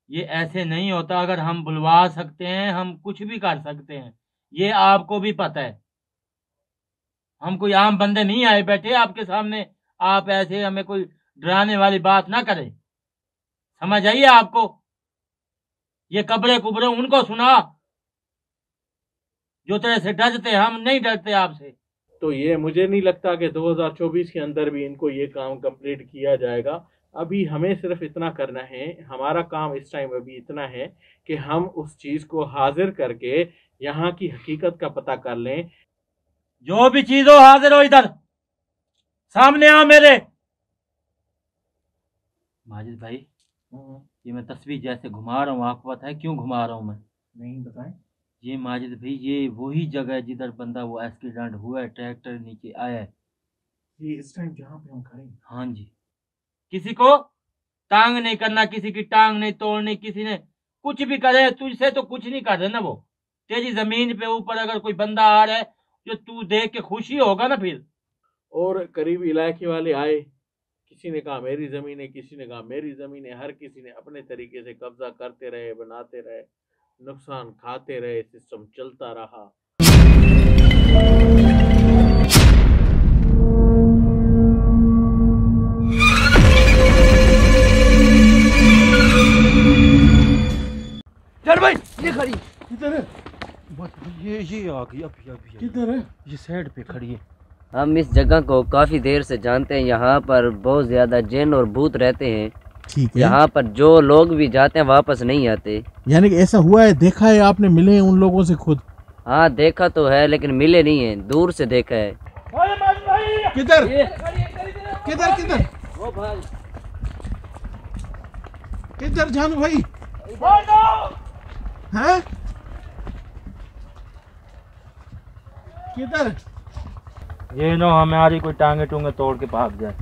ये ऐसे नहीं होता। अगर हम बुलवा सकते हैं, हम कुछ भी कर सकते हैं, ये आपको भी पता है। हम कोई आम बंदे नहीं आए बैठे आपके सामने। आप ऐसे हमें कोई डराने वाली बात ना करें। समझ आइए आपको। ये कब्रे कुबरे उनको सुना जो तेरे से डरते हैं। हम नहीं डरते आपसे। तो ये मुझे नहीं लगता कि 2024 के अंदर भी इनको ये काम कंप्लीट किया जाएगा। अभी हमें सिर्फ इतना करना है, हमारा काम इस टाइम अभी इतना है कि हम उस चीज को हाजिर करके यहाँ की हकीकत का पता कर लें। जो भी चीज हो हाजिर हो, इधर सामने आओ मेरे। माजिद भाई, ये मैं तस्वीर जैसे घुमा रहा हूँ, आपको पता है क्यों घुमा रहा हूँ मैं? नहीं बताएं। ये माजिद भाई, ये वही जगह है जिधर बंदा वो एक्सीडेंट हुआ है, ट्रैक्टर नीचे आया है। ये इस टाइम जहाँ पे हम खड़े हैं। हाँ जी। किसी को टांग नहीं करना, किसी की टांग नहीं तोड़नी। किसी ने कुछ भी करे, तुझसे तो कुछ नहीं कर रहे ना वो। तेरी जमीन पे ऊपर अगर कोई बंदा आ रहा है, जो तू देख के खुशी होगा ना फिर। और करीबी इलाके वाले आए, किसी ने कहा मेरी जमीन है, किसी ने कहा मेरी जमीन है, हर किसी ने अपने तरीके से कब्जा करते रहे, बनाते रहे, नुकसान खाते रहे, सिस्टम चलता रहा। चल भाई, ये खड़ी। किधर है? ये आ गई अभी। किधर है? ये साइड पे खड़ी है। हम इस जगह को काफ़ी देर से जानते हैं। यहाँ पर बहुत ज़्यादा जिन और भूत रहते हैं। ठीक है। यहाँ पर जो लोग भी जाते हैं वापस नहीं आते। यानी कि ऐसा हुआ है, देखा है आपने, मिले हैं उन लोगों से खुद? हाँ देखा तो है, लेकिन मिले नहीं है, दूर से देखा है। किधर किधर किधर वो भाई किधर जानू भाई हैं? किधर? ये नो हमारी कोई टांगे टूंगे तोड़ के भाग जाए।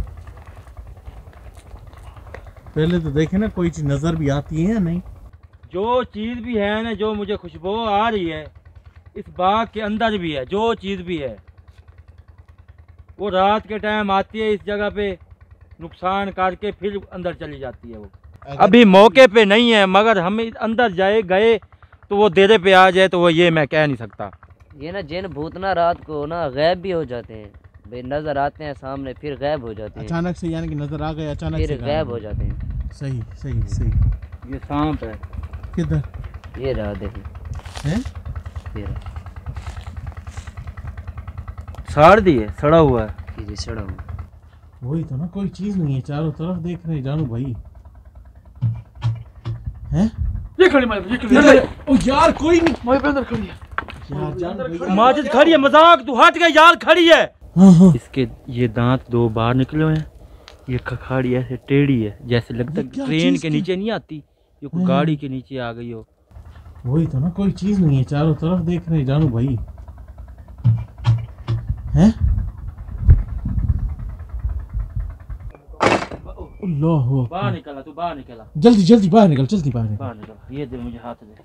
पहले तो देखे ना, कोई चीज नजर भी आती है या नहीं? जो चीज भी है ना, जो मुझे खुशबू आ रही है, इस बाग के अंदर भी है। जो चीज भी है वो रात के टाइम आती है इस जगह पे, नुकसान करके फिर अंदर चली जाती है। वो अभी मौके पे नहीं है, मगर हम अंदर गए तो वो देरे पे आ जाए तो वो ये मैं कह नहीं सकता। ये ना जिन भूत ना रात को ना गायब भी हो जाते हैं भाई, नजर आते हैं सामने फिर गायब हो जाते हैं। अचानक से, यानी कि नजर आ गए, अचानक फिर से गायब हो जाते हैं। सही सही सही। ये सांप है। किधर ये रहा देखें, है? ये रहा, साड़ दिए, सड़ा हुआ है। ये सड़ा हुआ। वही तो ना, कोई चीज नहीं है, चारों तरफ देख रहे जानू भाई। हैं? ये खड़ी ओ यार, कोई नहीं अंदर खड़ी है। यार, जानू भाई माजिद खड़ी है, मजाक तू हट गया यार, खड़ी है। हाँ। इसके ये दांत दो बाहर निकले हुए हैं। ये खखाड़ी ऐसे टेढ़ी है, जैसे लगता है क्या ट्रेन चीज़ के की? नीचे नहीं आती, ये कोई गाड़ी के नीचे आ गई हो। वही तो ना, कोई चीज नहीं है, चारों तरफ देख रहे जानू भाई। हैं? अल्लाह हू बाहर निकला, तू बाहर निकला, जल्दी जल्दी बाहर निकल, जल्दी बाहर निकल। बाहर निकला। ये दे मुझे हाथ दे।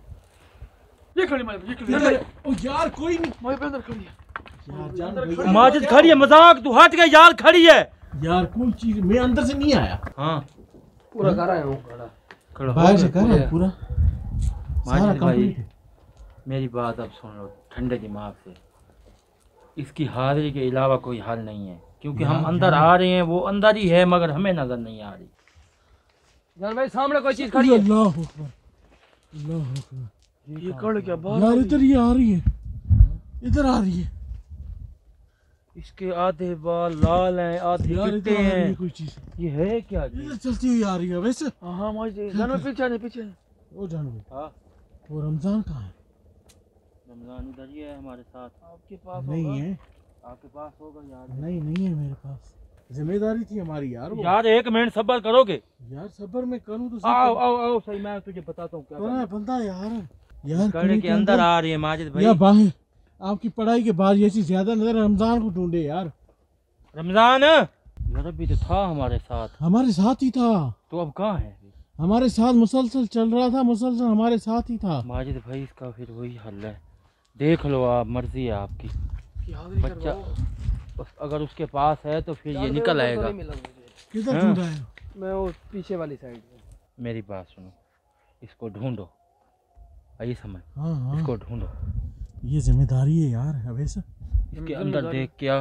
ओ यार, कोई नहीं अंदर खड़ी है। यार, जानू भाई माजिद खड़ी है, मजाक तू हट गया यार, खड़ी है। यार, कोई चीज, मैं अंदर से नहीं आया, हाँ पूरा कर आया हूँ खड़ा बाहर से कर रहा हूं पूरा सारा माजिद भाई कंप्लीट है। मेरी बात अब सुन लो ठंडे दिमाग से। इसकी हाजिरी के अलावा कोई हल नहीं है, क्योंकि हम अंदर आ रहे हैं, वो अंदर ही है मगर हमें नजर नहीं आ रही। जान भाई सामने कोई चीज खड़ी है। अल्लाह अकबर, अल्लाह अकबर। ये कड़ क्या यार, इधर ये आ रही है, इधर आ रही है इसके आधे बाल लाल हैं, आधे यार, चिट्टे इधर आ रही है हैं। कोई चीज, ये है क्या? इधर चलती हुई आ रही है वैसे। हाँ माजिद जान भाई, पीछे नहीं पीछे। ओ जानू भाई, हाँ वो रमजान कहाँ है? रमजान इधर ही है हमारे साथ। आपके पास नहीं है, आपके पास होगा यार। नहीं है मेरे पास, जिम्मेदारी थी हमारी यार वो। यार एक मिनट सब्र करोगे? यार सब्र मैं करूँ तो आओ आओ आओ, सही मैं तुझे बताता हूँ क्या बड़ा करना। बंदा यार कड़े के अंदर आ रही है माजिद भाई। या बाहर, आपकी पढ़ाई के बाद ये चीज ज्यादा नजर, रमजान को ढूंढे यार। रमजान यार अभी तो था हमारे साथ, हमारे साथ ही था, तो अब कहाँ है? हमारे साथ मुसलसल चल रहा था, मुसलसल हमारे साथ ही था। माजिद भाई इसका फिर वही हल है, देख लो आप, मर्जी है आपकी। बच्चा अगर उसके पास है तो फिर ये निकल आएगा। किधर ढूंढा है? मैं वो पीछे वाली साइड में। मेरी बात सुनो, इस इसको ढूंढो, आइए समझ, हाँ हाँ, इसको ढूंढो, ये जिम्मेदारी है यार अवैस। इसके अंदर देख क्या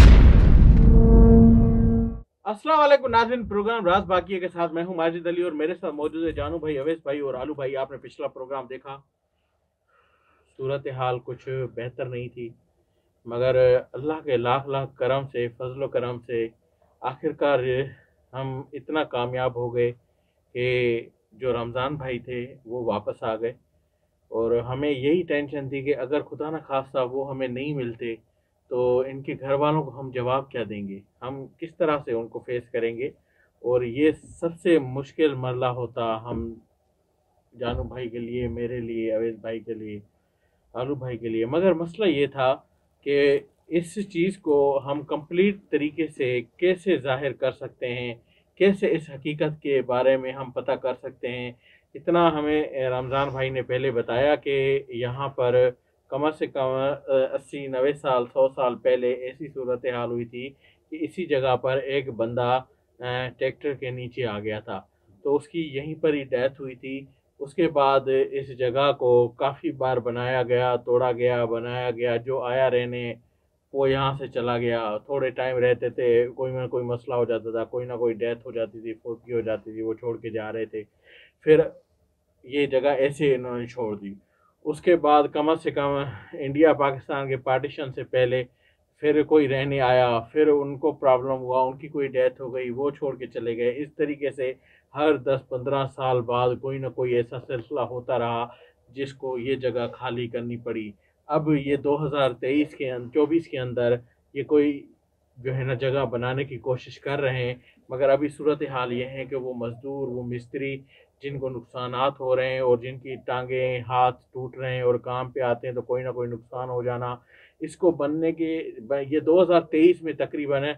अस्सलाम वालेकुम नाज़रीन, प्रोग्राम राज बाकिया के साथ मैं हूं माजिद अली और मेरे साथ मौजूद है जानू भाई, अवैस भाई और आलू भाई। आपने पिछला प्रोग्राम देखा, सूरत हाल कुछ बेहतर नहीं थी, मगर अल्लाह के लाख लाख करम से, फजलो करम से आखिरकार हम इतना कामयाब हो गए कि जो रमज़ान भाई थे वो वापस आ गए। और हमें यही टेंशन थी कि अगर खुदा न खास्ता वो हमें नहीं मिलते तो इनके घर वालों को हम जवाब क्या देंगे, हम किस तरह से उनको फेस करेंगे। और ये सबसे मुश्किल मरला होता हम जानू भाई के लिए, मेरे लिए, अवैस भाई के लिए, आलू भाई के लिए। मगर मसला ये था कि इस चीज़ को हम कंप्लीट तरीके से कैसे ज़ाहिर कर सकते हैं, कैसे इस हकीकत के बारे में हम पता कर सकते हैं। इतना हमें रमज़ान भाई ने पहले बताया कि यहाँ पर कम से कम 80-90 साल 100 साल पहले ऐसी सूरत हाल हुई थी कि इसी जगह पर एक बंदा ट्रैक्टर के नीचे आ गया था, तो उसकी यहीं पर ही डेथ हुई थी। उसके बाद इस जगह को काफ़ी बार बनाया गया, तोड़ा गया, बनाया गया, जो आया रहने वो यहाँ से चला गया। थोड़े टाइम रहते थे, कोई ना कोई मसला हो जाता था, कोई ना कोई डेथ हो जाती थी, फौतगी हो जाती थी, वो छोड़ के जा रहे थे, फिर ये जगह ऐसे इन्होंने छोड़ दी। उसके बाद कम से कम इंडिया पाकिस्तान के पार्टीशन से पहले फिर कोई रहने आया, फिर उनको प्रॉब्लम हुआ, उनकी कोई डेथ हो गई, वो छोड़ के चले गए। इस तरीके से हर 10-15 साल बाद कोई ना कोई ऐसा सिलसिला होता रहा जिसको ये जगह खाली करनी पड़ी। अब ये 2023 के 24 के अंदर ये कोई जो है ना जगह बनाने की कोशिश कर रहे हैं, मगर अभी सूरत हाल ये है कि वो मज़दूर, वो मिस्त्री जिनको नुकसानात हो रहे हैं और जिनकी टांगें हाथ टूट रहे हैं और काम पे आते हैं तो कोई ना कोई नुकसान हो जाना, इसको बनने के ये 2023 में तकरीबन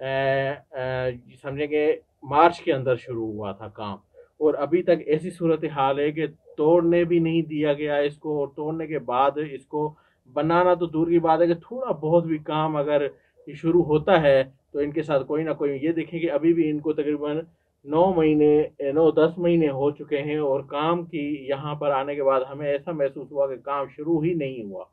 समझेंगे मार्च के अंदर शुरू हुआ था काम। और अभी तक ऐसी सूरत हाल है कि तोड़ने भी नहीं दिया गया इसको, और तोड़ने के बाद इसको बनाना तो दूर की बात है कि थोड़ा बहुत भी काम अगर ये शुरू होता है तो इनके साथ कोई ना कोई, ये देखें कि अभी भी इनको तकरीबन 9-10 महीने हो चुके हैं और काम की यहाँ पर आने के बाद हमें ऐसा महसूस हुआ कि काम शुरू ही नहीं हुआ।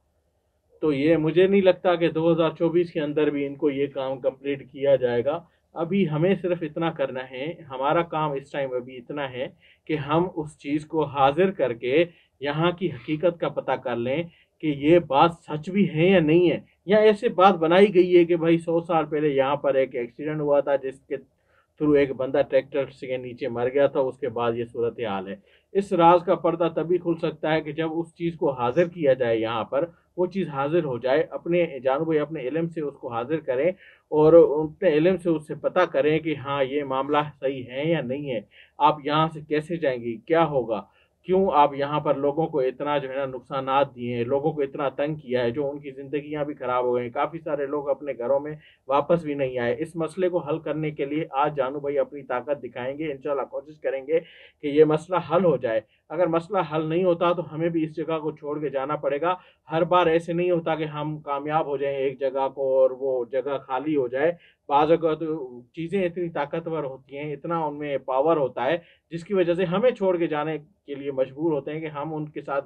तो ये मुझे नहीं लगता कि 2024 के अंदर भी इनको ये काम कंप्लीट किया जाएगा। अभी हमें सिर्फ इतना करना है, हमारा काम इस टाइम अभी इतना है कि हम उस चीज़ को हाजिर करके यहाँ की हकीकत का पता कर लें कि ये बात सच भी है या नहीं है, या ऐसे बात बनाई गई है कि भाई 100 साल पहले यहाँ पर एक एक्सीडेंट हुआ था जिसके थ्रू एक बंदा ट्रैक्टर के नीचे मर गया था, उसके बाद ये सूरत हाल है। इस राज का पर्दा तभी खुल सकता है कि जब उस चीज़ को हाजिर किया जाए, यहाँ पर वो चीज़ हाजिर हो जाए। अपने जानू भाई अपने इल्म से उसको हाजिर करें और अपने इल्म से उससे पता करें कि हाँ ये मामला सही है या नहीं है, आप यहाँ से कैसे जाएंगे, क्या होगा, क्यों आप यहाँ पर लोगों को इतना जो है ना नुकसानात दिए हैं, लोगों को इतना तंग किया है, जो उनकी ज़िंदगियाँ भी ख़राब हो गई हैं, काफ़ी सारे लोग अपने घरों में वापस भी नहीं आए। इस मसले को हल करने के लिए आज जानू भाई अपनी ताकत दिखाएंगे, इंशाल्लाह कोशिश करेंगे कि ये मसला हल हो जाए। अगर मसला हल नहीं होता तो हमें भी इस जगह को छोड़ के जाना पड़ेगा। हर बार ऐसे नहीं होता कि हम कामयाब हो जाएं एक जगह को और वो जगह खाली हो जाए। बाज़ औक़ात तो चीज़ें इतनी ताकतवर होती हैं, इतना उनमें पावर होता है, जिसकी वजह से हमें छोड़ के जाने के लिए मजबूर होते हैं कि हम उनके साथ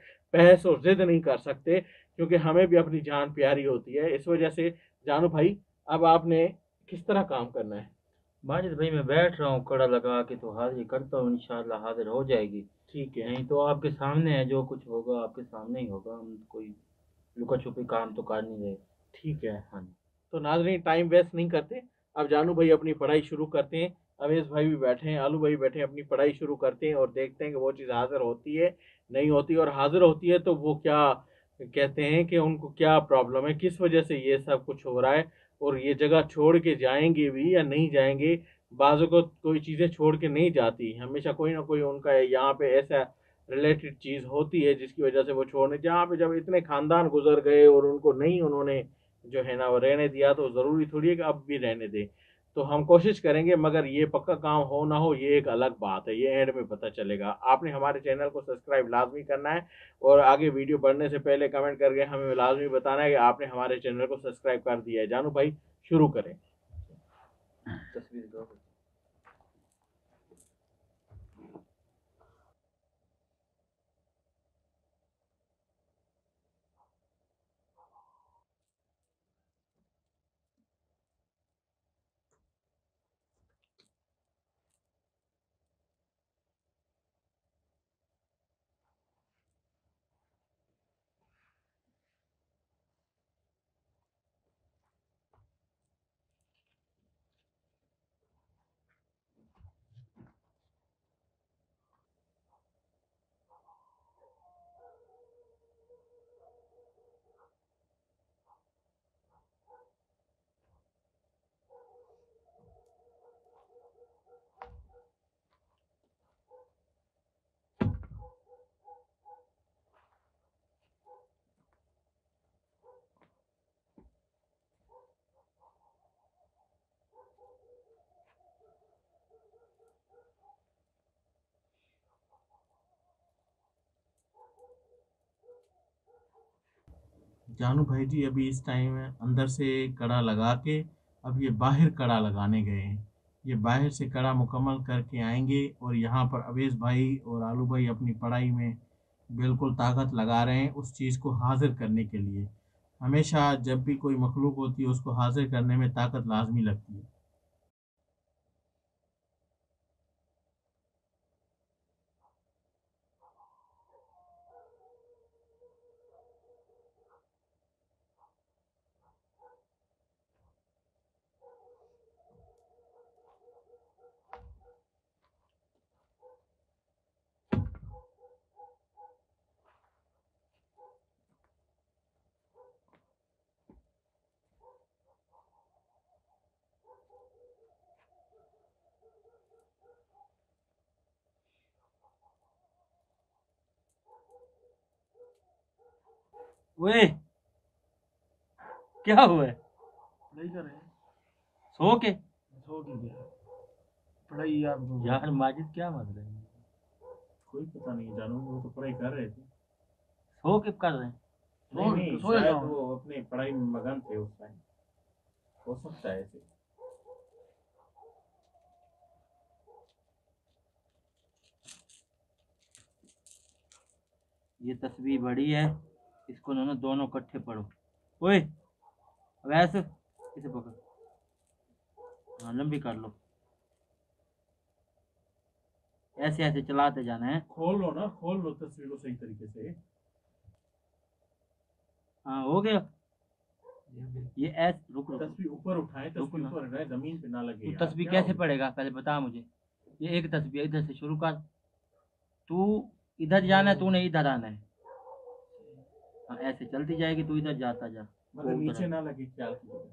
बहस और ज़िद नहीं कर सकते, क्योंकि हमें भी अपनी जान प्यारी होती है। इस वजह से जानू भाई अब आपने किस तरह काम करना है? माजिद भाई मैं बैठ रहा हूँ कड़ा लगा के, तो हाजिर करता हूँ, इंशाल्लाह हाजिर हो जाएगी। ठीक है, नहीं तो आपके सामने है, जो कुछ होगा आपके सामने ही होगा, हम कोई लुका छुपी काम तो कर नहीं रहे। ठीक है। हाँ जी, तो नाज़रीन टाइम वेस्ट नहीं करते, अब जानू भाई अपनी पढ़ाई शुरू करते हैं। अवैस भाई भी बैठे हैं, आलू भाई बैठे हैं, अपनी पढ़ाई शुरू करते हैं और देखते हैं कि वो चीज़ हाजिर होती है नहीं होती, और हाजिर होती है तो वो क्या कहते हैं कि उनको क्या प्रॉब्लम है, किस वजह से ये सब कुछ हो रहा है, और ये जगह छोड़ के जाएंगे भी या नहीं जाएंगे। बाज़ों को कोई चीज़ें छोड़ के नहीं जाती, हमेशा कोई ना कोई उनका यहाँ पे ऐसा रिलेटेड चीज़ होती है जिसकी वजह से वो छोड़ने, जहाँ पे जब इतने ख़ानदान गुजर गए और उनको नहीं उन्होंने जो है ना वो रहने दिया, तो ज़रूरी थोड़ी है कि अब भी रहने दें। तो हम कोशिश करेंगे, मगर ये पक्का काम हो ना हो ये एक अलग बात है, ये एंड में पता चलेगा। आपने हमारे चैनल को सब्सक्राइब लाजमी करना है और आगे वीडियो बढ़ने से पहले कमेंट करके हमें लाजमी बताना है कि आपने हमारे चैनल को सब्सक्राइब कर दिया है। जानू भाई शुरू करें। तस्वीर दो। जानू भाई जी अभी इस टाइम अंदर से कड़ा लगा के अब ये बाहर कड़ा लगाने गए हैं। ये बाहर से कड़ा मुकम्मल करके आएंगे और यहाँ पर अवेश भाई और आलू भाई अपनी पढ़ाई में बिल्कुल ताकत लगा रहे हैं उस चीज़ को हाजिर करने के लिए। हमेशा जब भी कोई मखलूक होती है उसको हाजिर करने में ताकत लाजमी लगती है। ओए, क्या हुआ है? नहीं कर रहे हैं। सो के? सो की गया पढ़ाई आपको यार माजिद क्या मत रहे हैं? कोई पता नहीं जानू, वो तो पढ़ाई कर रहे थे। सो के कर रहे हैं? नहीं सोया शायद कहाँ? वो अपने पढ़ाई में मगन थे उस टाइम, हो सकता है ऐसे। ये तस्वीर बड़ी है, इसको दोनों दोनों इकट्ठे पढ़ो। ओए, अब ऐसे इसे पकड़, हाँ लंबी कर लो, ऐसे ऐसे चलाते जाना है। खोल लो ना, खोल लो तस्वीर को सही तरीके से। हाँ हो गया। ये ऐसे रुक रुक, तस्वीर ऊपर उठाए, रुको तस्वीर ना। ऊपर उठाए, जमीन पे ना लगे तू यार, तस्वीर क्या कैसे हो पढ़ेगा पहले बता मुझे। ये एक तस्वीर इधर से शुरू कर, तू इधर जाना है, तूने इधर आना है। हाँ ऐसे चलती जाएगी, तू इधर जाता जा। मतलब वो उधर नीचे है। ना लगे, ख्याल कीजिएगा।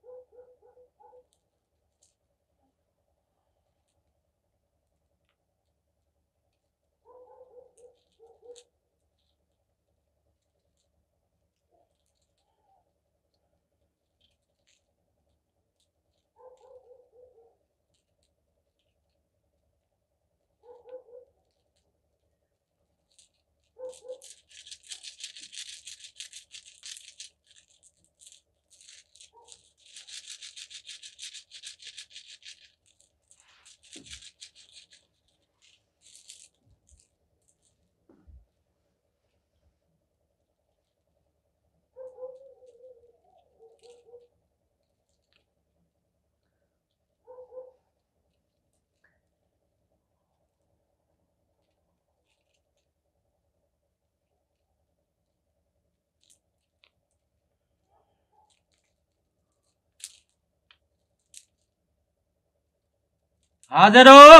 हाजिर हो।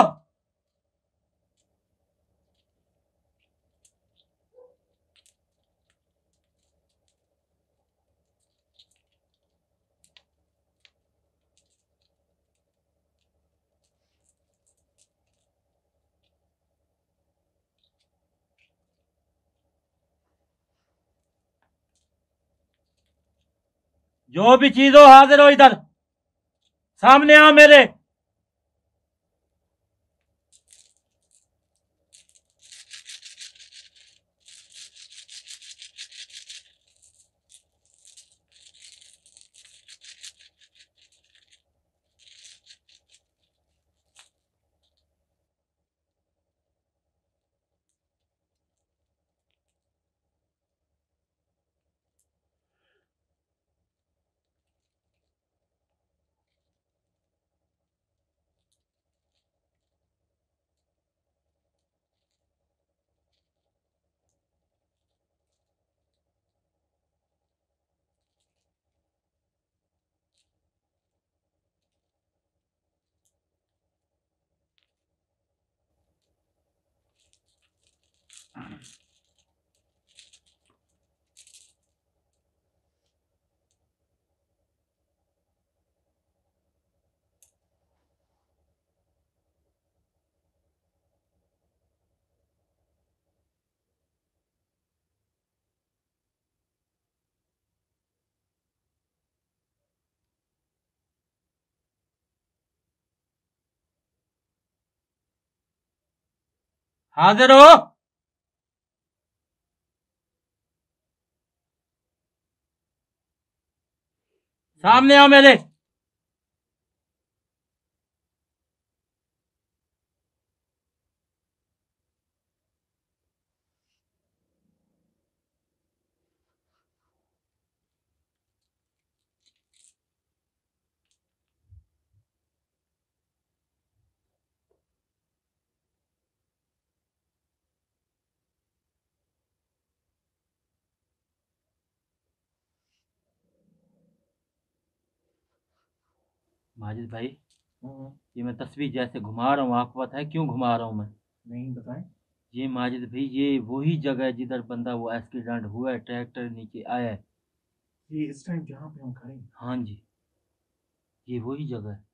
जो भी चीज हो हाजिर हो, इधर सामने आ मेरे। हाजिर हो। सामने आओ मेरे। माजिद भाई, ये मैं तस्वीर जैसे घुमा रहा हूँ, आपको पता है क्यों घुमा रहा हूँ मैं? नहीं बताएं। ये माजिद भाई, ये वही जगह है जिधर बंदा वो एक्सीडेंट हुआ है, ट्रैक्टर नीचे आया है। ये इस टाइम जहाँ पे हम खड़े हैं। हाँ जी, ये वही जगह है।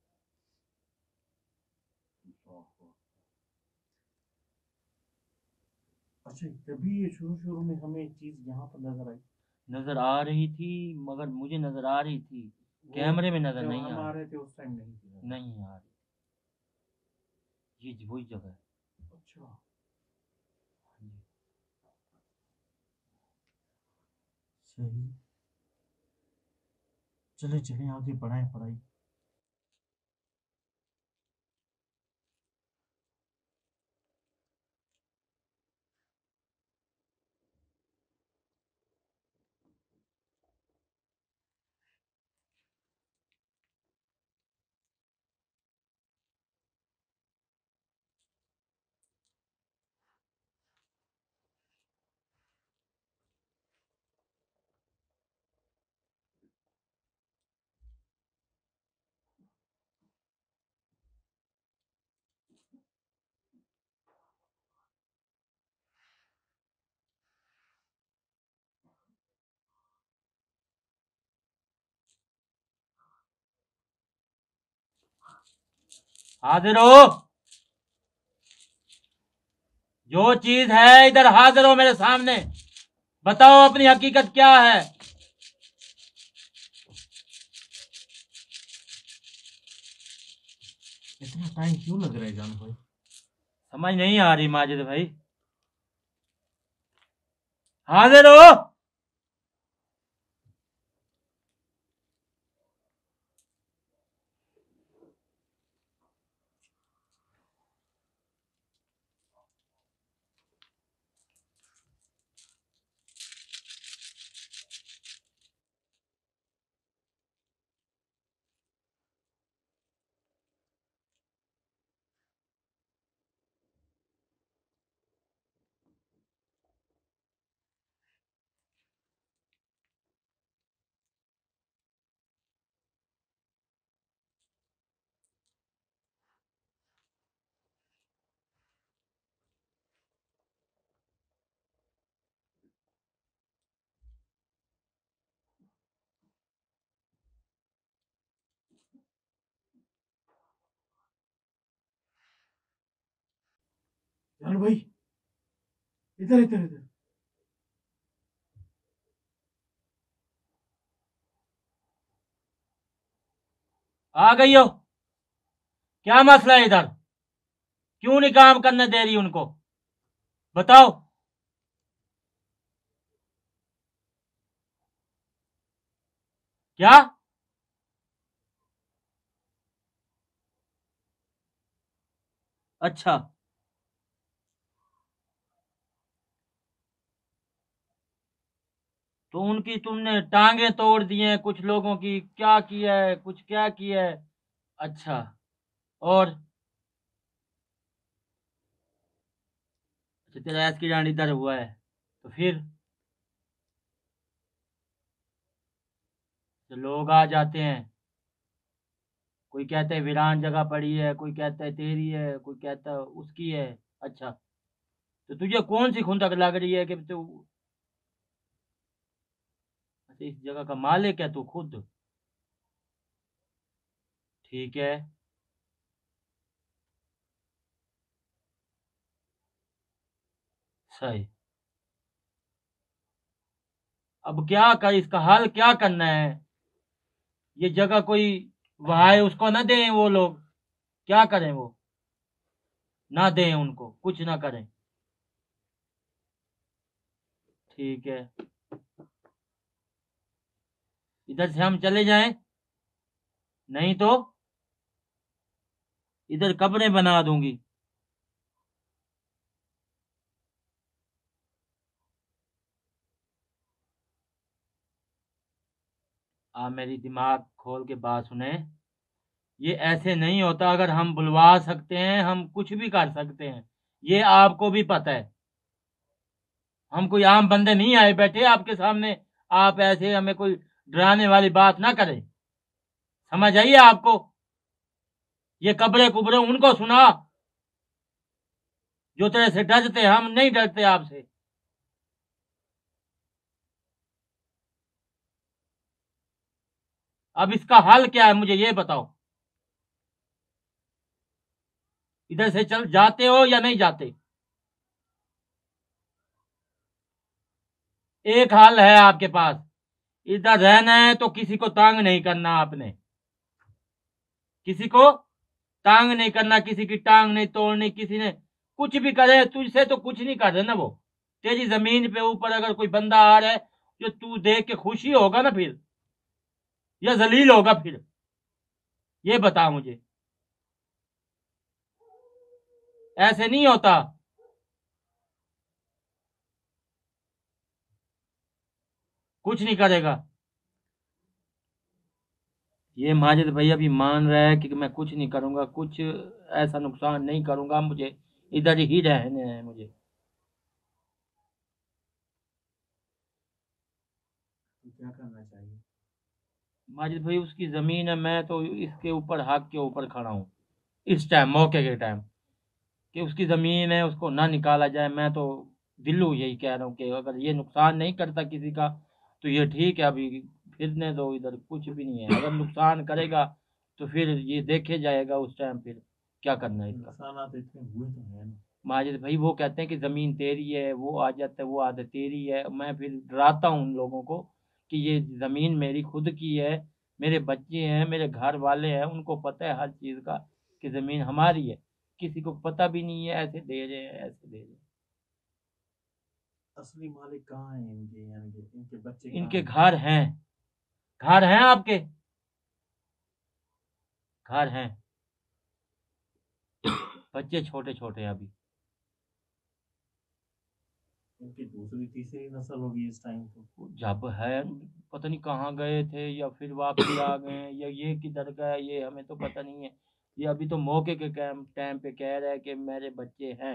अच्छा, तभी ये शुरू शुरू में हमें एक चीज यहाँ पर नजर आई। नजर आ रही थी, मगर मुझे नजर आ रही थी, कैमरे में नजर जब नहीं हम आ आ रही। रहे थे उस टाइम नहीं थी। नहीं आ रही, ये वही जगह है। अच्छा, हाँ जी। सही। चले चले आगे बढ़ाएं पढ़ाई। हाजिर हो, जो चीज है इधर हाजिर हो मेरे सामने। बताओ अपनी हकीकत क्या है। इतना टाइम क्यों लग रहा है जान भाई? समझ नहीं आ रही माजिद भाई। हाजिर हो। जान भाई, इधर इधर इधर। आ गई हो? क्या मसला है इधर? क्यों नहीं काम करने दे रही उनको? बताओ। क्या? अच्छा, तो उनकी तुमने टांगे तोड़ दी हैं, कुछ लोगों की क्या किया है, कुछ क्या किया है? अच्छा, और? अच्छा, तेरा एक्सीडेंट इधर हुआ है, तो फिर तो लोग आ जाते हैं। कोई कहता है वीरान जगह पड़ी है, कोई कहता है तेरी है, कोई कहता है उसकी है। अच्छा, तो तुझे कौन सी खुंदक लग रही है कि तू, अच्छा, इस जगह का मालिक है तू खुद? ठीक है। सही। अब क्या कर, इसका हल क्या करना है? ये जगह कोई वहां है, उसको ना दें वो लोग? क्या करें वो? ना दें उनको, कुछ ना करें? ठीक है, इधर से हम चले जाएं। नहीं तो इधर कब्रें बना दूंगी। आप मेरी दिमाग खोल के बात सुने, ये ऐसे नहीं होता। अगर हम बुलवा सकते हैं, हम कुछ भी कर सकते हैं, ये आपको भी पता है। हम कोई आम बंदे नहीं आए बैठे आपके सामने। आप ऐसे हमें कोई डराने वाली बात ना करें, समझ आइए आपको। ये कब्रे कुबरे उनको सुना जो तेरे से डरते, हम नहीं डरते आपसे। अब इसका हल क्या है मुझे ये बताओ। इधर से चल जाते हो या नहीं जाते? एक हल है आपके पास, इधर रहना है तो किसी को तंग नहीं करना आपने। किसी को तंग नहीं करना, किसी की टांग नहीं तोड़नी। किसी ने कुछ भी करे, तुझसे तो कुछ नहीं कर रहे ना वो। तेरी जमीन पे ऊपर अगर कोई बंदा आ रहा है, जो तू देख के खुशी होगा ना फिर, या जलील होगा फिर, ये बता मुझे। ऐसे नहीं होता। कुछ नहीं करेगा। ये माजिद भैया भी मान रहा है कि मैं कुछ नहीं करूंगा, कुछ ऐसा नुकसान नहीं करूंगा, मुझे इधर ही रहने हैं मुझे। तो क्या करना चाहिए? माजिद भाई उसकी जमीन है, मैं तो इसके ऊपर, हक के ऊपर खड़ा हूँ इस टाइम, मौके के टाइम, कि उसकी जमीन है, उसको ना निकाला जाए। मैं तो दिल्लू यही कह रहा हूँ कि अगर ये नुकसान नहीं करता किसी का तो ये ठीक है, अभी फिरने दो, इधर कुछ भी नहीं है। अगर नुकसान करेगा तो फिर ये देखे जाएगा उस टाइम, फिर क्या करना है इसका। नुकसान इतने हुए तो है ना। माजिद भाई वो कहते हैं कि जमीन तेरी है, वो आ जाता है, वो आदत तेरी है। मैं फिर डराता हूँ उन लोगों को कि ये जमीन मेरी खुद की है, मेरे बच्चे हैं, मेरे घर वाले हैं, उनको पता है हर चीज का कि जमीन हमारी है। किसी को पता भी नहीं है, ऐसे दे रहे हैं, ऐसे दे रहे हैं। असली मालिक कहाँ है इनके, यानी कि इनके बच्चे कहाँ इनके हैं? घर हैं, घर हैं आपके, घर हैं। बच्चे छोटे छोटे हैं अभी। इनकी दूसरी तीसरी नस्ल होगी इस टाइम तो। जब है, पता नहीं कहाँ गए थे, या फिर वापसी आ गए हैं, या ये किधर गए, ये हमें तो पता नहीं है। ये अभी तो मौके के टाइम पे कह रहा है कि मेरे बच्चे हैं।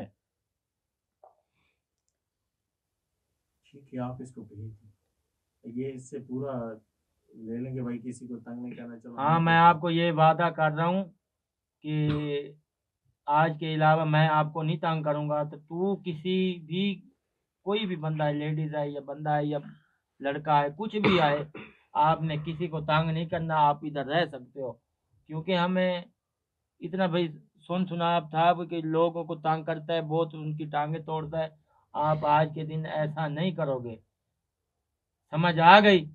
ठीक है, आप इसको भेज दीजिए, ये इससे पूरा ले लेंगे भाई, किसी को तंग नहीं करना। चलो हाँ, हम मैं तो आपको ये वादा कर रहा हूँ कि आज के अलावा मैं आपको नहीं तंग करूंगा। तो तू किसी भी, कोई भी बंदा है, लेडीज है या बंदा है या लड़का है, कुछ भी आए, आपने किसी को तंग नहीं करना। आप इधर रह सकते हो, क्योंकि हमें इतना भाई सुन सुनाब था कि लोगों को तंग करता है बहुत, उनकी टांगे तोड़ता है। आप आज के दिन ऐसा नहीं करोगे, समझ आ गई?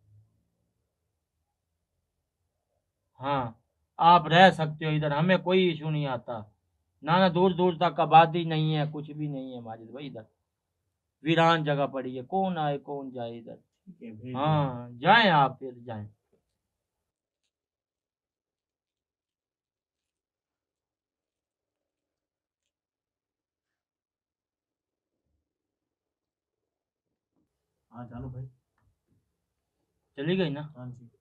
हाँ, आप रह सकते हो इधर, हमें कोई इशू नहीं आता। ना ना, दूर दूर तक आबादी नहीं है, कुछ भी नहीं है माजिद भाई इधर। वीरान जगह पड़ी है, कौन आए कौन जाए इधर। ठीक है, भेज देंगे। हाँ, जाएं आप, फिर जाएं। हाँ जानो भाई। चली गई ना हाँ जी।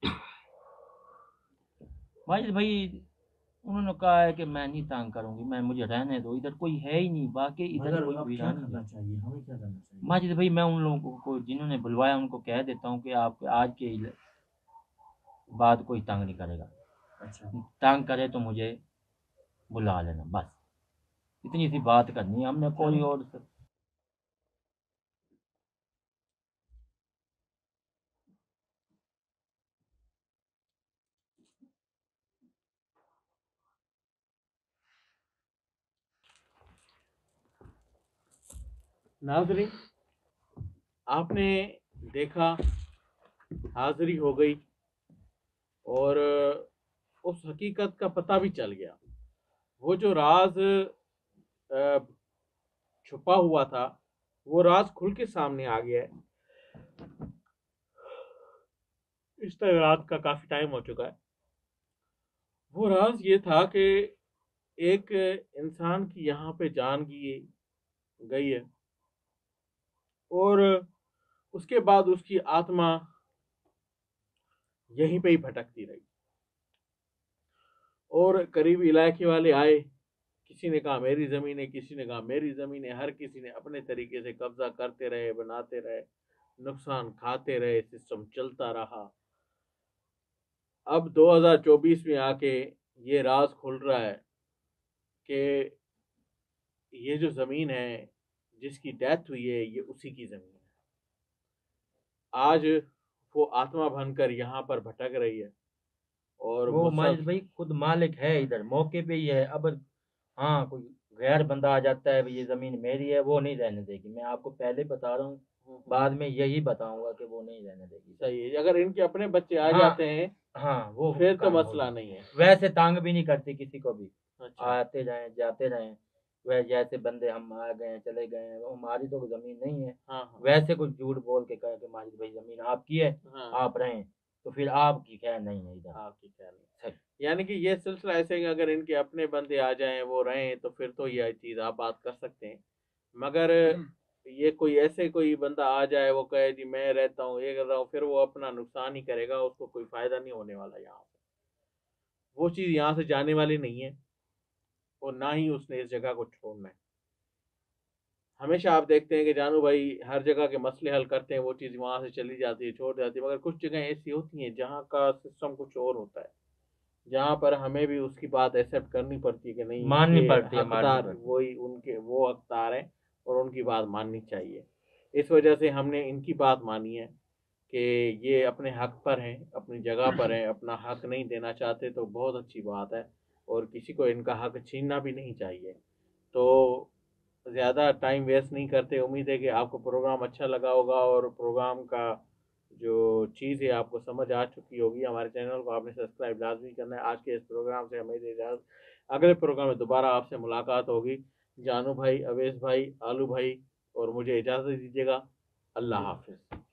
माजिद भाई? उन्होंने कहा है कि मैं नहीं तंग करूंगी, मैं, मुझे रहने दो, इधर कोई है ही नहीं, बाकी इधर मगर कोई अब क्या वीरान नहीं करना है। चाहिए, हमें क्या करना चाहिए? माजिद भाई मैं उन लोगों को जिन्होंने बुलवाया उनको कह देता हूँ कि आप आज के बाद कोई तंग नहीं करेगा। अच्छा। तंग करे तो मुझे बुला लेना, बस इतनी सी बात करनी है हमने, कोई चलो। और नाजरीन, आपने देखा, हाजिरी हो गई, और उस हकीकत का पता भी चल गया। वो जो राज अ, छुपा हुआ था, वो राज खुल के सामने आ गया है। इस तरह रात का काफी टाइम हो चुका है। वो राज ये था कि एक इंसान की यहाँ पे जान गई है, और उसके बाद उसकी आत्मा यहीं पे ही भटकती रही। और करीबी इलाके वाले आए, किसी ने कहा मेरी ज़मीन है, किसी ने कहा मेरी ज़मीन है, हर किसी ने अपने तरीके से कब्जा करते रहे, बनाते रहे, नुकसान खाते रहे, सिस्टम चलता रहा। अब 2024 में आके ये राज खुल रहा है कि ये जो ज़मीन है जिसकी डेथ हुई है, ये उसी की ज़मीन है। आज वो आत्मा बनकर यहाँ पर भटक रही है, और वो माजिद मुसफ भाई खुद मालिक है, इधर मौके पे ही है। अब हाँ, कोई गैर बंदा आ जाता है भाई ये जमीन मेरी है, वो नहीं रहने देगी। मैं आपको पहले बता रहा हूँ, बाद में यही बताऊंगा कि वो नहीं रहने देगी। सही है। अगर इनके अपने बच्चे आ हाँ जाते हैं हाँ, वो फिर तो काम मसला होगी। नहीं है। वैसे तंग भी नहीं करती किसी को भी, अच्छा। आते जाएं जाते रहें। वह जैसे बंदे हम आ गए चले गए, वो हमारी तो जमीन नहीं है। हाँ हाँ वैसे कुछ झूठ बोल के कहे कि माजिद भाई जमीन आपकी है, हाँ। आप रहें, तो फिर आपकी खैर नहीं है इधर। आपकी क्या नहीं। सही। यानी कि ये सिलसिला ऐसे है कि अगर इनके अपने बंदे आ जाएं, वो रहें, तो फिर तो ये चीज़ आप बात कर सकते हैं। मगर ये कोई ऐसे कोई बंदा आ जाए, वो कहे जी मैं रहता हूँ, ये कर रहा हूँ, फिर वो अपना नुकसान ही करेगा, उसको कोई फ़ायदा नहीं होने वाला यहाँ से। वो चीज़ यहाँ से जाने वाली नहीं है, और ना ही उसने इस जगह को छोड़ना है। हमेशा आप देखते हैं कि जानू भाई हर जगह के मसले हल करते हैं, वो चीज़ वहाँ से चली जाती है, छोड़ जाती है। मगर कुछ जगह ऐसी होती हैं जहाँ का सिस्टम कुछ और होता है, जहाँ पर हमें भी उसकी बात एक्सेप्ट करनी पड़ती है कि नहीं, माननी ये पड़ती है, माननी हकदार पड़ती है। वही, उनके वो हकदार हैं, और उनकी बात माननी चाहिए। इस वजह से हमने इनकी बात मानी है कि ये अपने हक पर हैं, अपनी जगह पर हैं, अपना हक नहीं देना चाहते, तो बहुत अच्छी बात है। और किसी को इनका हक छीनना भी नहीं चाहिए। तो ज़्यादा टाइम वेस्ट नहीं करते। उम्मीद है कि आपको प्रोग्राम अच्छा लगा होगा, और प्रोग्राम का जो चीज़ है आपको समझ आ चुकी होगी। हमारे चैनल को आपने सब्सक्राइब लाजमी करना है। आज के इस प्रोग्राम से हमें इजाज़त। अगले प्रोग्राम में दोबारा आपसे मुलाकात होगी। जानू भाई, अवेश भाई, आलू भाई और मुझे इजाज़त दीजिएगा। अल्लाह हाफिज़।